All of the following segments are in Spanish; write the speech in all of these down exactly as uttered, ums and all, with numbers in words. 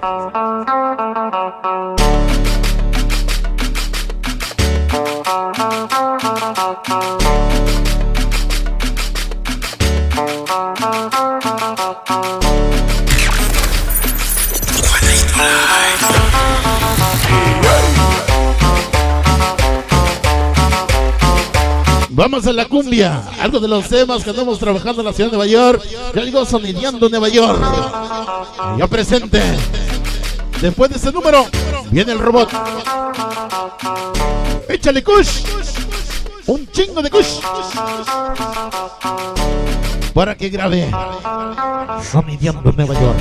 Vamos a la cumbia, algo de los temas que andamos trabajando en la ciudad de Nueva York. Ya digo, sonideando Nueva York. Ya presente. Después de ese número, viene el robot. Échale kush. Un chingo de kush. Para que grabe. Sonideando Nueva York.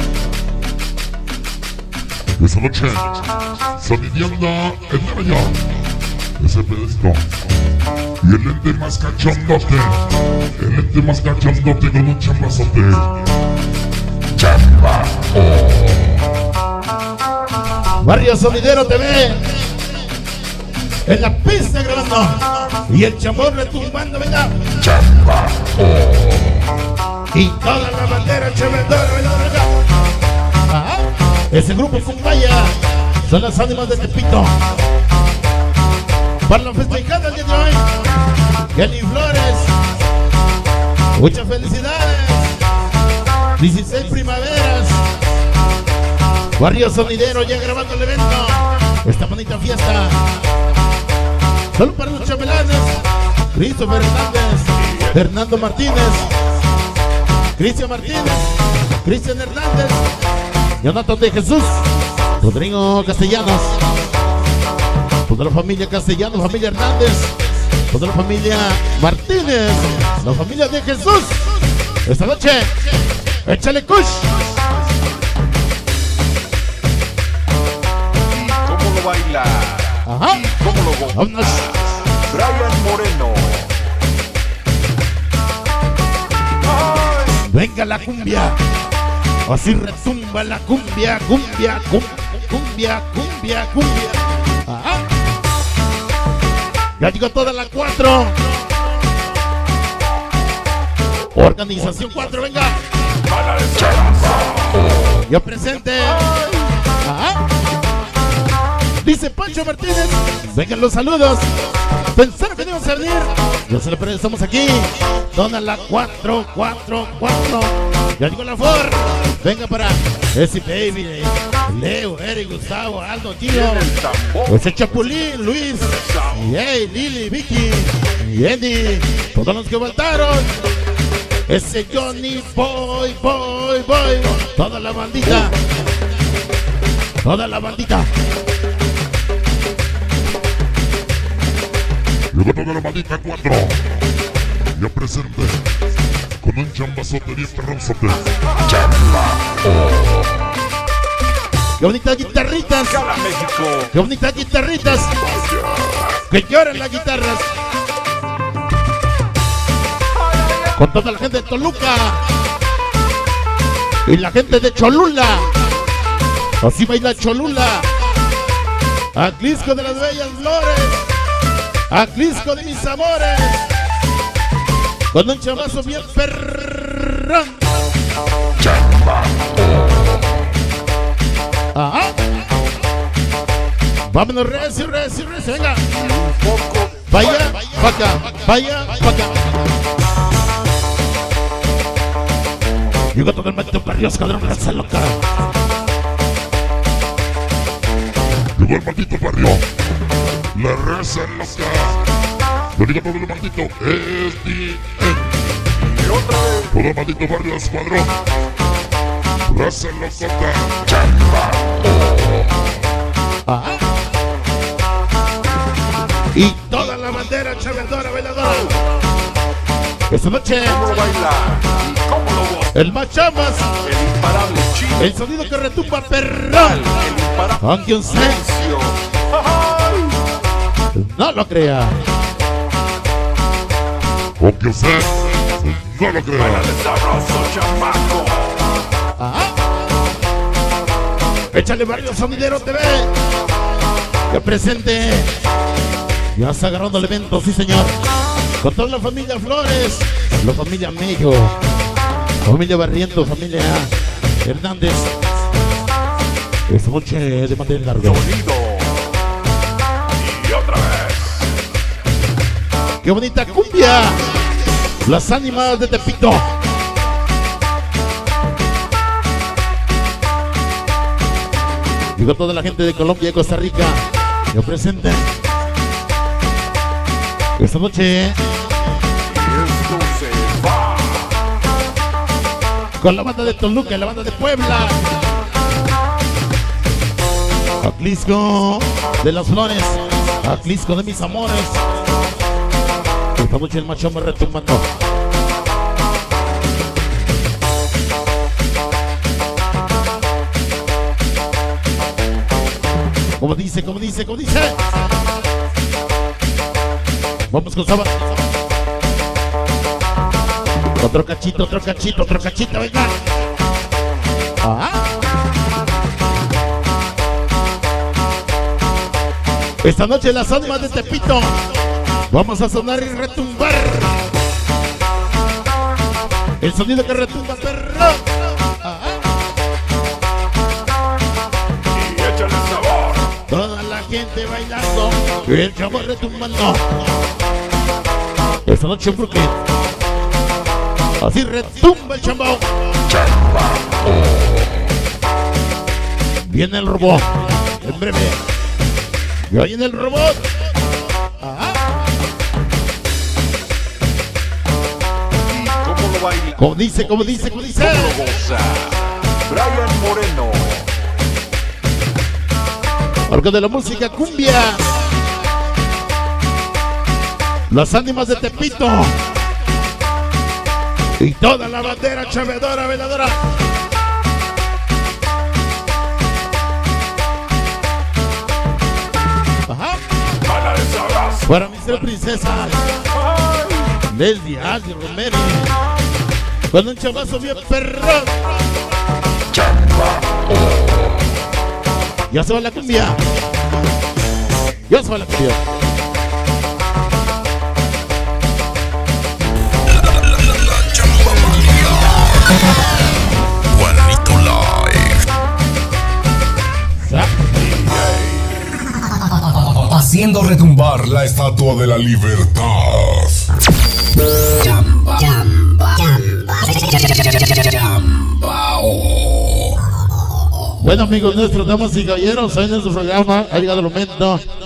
Esa noche, sonideando en Nueva York. Ese pedestal. Y el ente más cachondote, el ente más cachondote con un chambazote. Chamba, oh. Barrio Sonidero T V. En la pista grabando. Y el chambón retumbando, venga. Chamba, oh. Y toda la bandera chevendora, venga, venga. Ajá. Ese grupo Cumbaya son las ánimas de Tepito. Para la festejada el día de hoy, Kelly Flores, muchas felicidades, dieciséis primaveras, Barrio Sonidero ya grabando el evento, esta bonita fiesta. Solo para los chambelanes, Christopher Hernández, Fernando Martínez, Cristian Martínez, Cristian Hernández, Jonathan de Jesús, Rodrigo Castellanos. Toda la familia Castellanos, familia Hernández, toda la familia Martínez, la familia de Jesús. Esta noche, échale kush. ¿Y cómo lo baila? Ajá. ¿Y cómo lo goza? Vámonos. Brian Moreno. Ay. Venga la cumbia. Así retumba la cumbia, cumbia, cumbia, cumbia, cumbia, cumbia. Ajá. Ya llegó toda la cuatro. Organización cuatro, venga. Ya presente. Ajá. Dice Pancho Martínez. Vengan los saludos. Pensaron que no íbamos a venir. Yo se lo pero estamos aquí. Dona la cuatro, cuatro, cuatro. Ya llegó la Ford. Venga para ese baby. Leo, Eric, Gustavo, Aldo, Tilo, ese Chapulín, Luis, y hey, Lili, Vicky, y Andy, todos los que faltaron, ese Johnny, Boy, Boy, Boy, toda la bandita, toda la bandita. Llegó toda la bandita cuatro. Ya presente, con un chambazote y este ronzote. Chamba, oh. ¡Qué bonitas guitarritas! ¡Qué bonitas guitarritas! ¡Que lloran las guitarras! Con toda la gente de Toluca y la gente de Cholula. Así baila Cholula. Atlisco de las bellas flores. Atlisco de mis amores. Con un chamazo bien perrón. Chamba, oh. Ajá. Vámonos, reci, reci, reci, venga. Vaya, pa' acá, vaya, pa' acá. Llegó todo el maldito barrio, escuadrón, raza loca. Llegó el maldito barrio, la raza loca. Lo diga todo el maldito S D N. Todo el maldito barrio, escuadrón. Raza loca, chamba, oh. Ajá. Y toda la bandera chavendora, bailadora. Esta noche, ¿Cómo lo baila? ¿Y cómo lo goza? el Machamas, El imparable chino. el sonido que retumba perrón. El imparable Aunque usted silencio. no lo crea. Aunque usted no lo crea. Bailale sabroso, chamaco. Ajá. Échale Barrio Sonidero T V. Que presente. Ya está agarrando el evento, sí señor. Con toda la familia Flores, la familia Mello, familia Barriento, familia Hernández, Esta noche de mantener largo. Sonido. Y otra vez. ¡Qué bonita cumbia! Las ánimas de Tepito. Y con toda la gente de Colombia y Costa Rica que presenten esta noche Y esto se va. con la banda de Toluca y la banda de Puebla. Atlisco de las Flores, Atlisco de mis amores. Esta noche el macho me retumbando. Como dice, como dice, como dice. Vamos con Saba. Otro cachito, otro cachito, otro cachito, venga. Ajá. Esta noche las ánimas de Tepito. Vamos a sonar y retumbar. El sonido que retumba, perro. Ajá. Y échale sabor. Toda la gente bailando y el chavo retumbando. Esta noche en Brooklyn. Así retumba el chambao. Viene el robot. En breve. Y ahí en el robot. Ajá. ¿Y cómo lo baila? Como dice, como dice, como dice. ¿Cómo lo goza? Brian Moreno. Algo de la música cumbia. Las ánimas de Tepito. Y toda la bandera chavedora, veladora. Ajá. Bala de sabroso. Para mi ser princesa. Leslie, Adi, Romero. Con un chavazo bien perrón. Ya se va la cumbia. Ya se va la cumbia. Juanito Live. Haciendo retumbar la estatua de la libertad. Chamba, chamba, chamba, oh. Bueno amigos nuestros, damas y caballeros, hoy en nuestro programa ha llegado el momento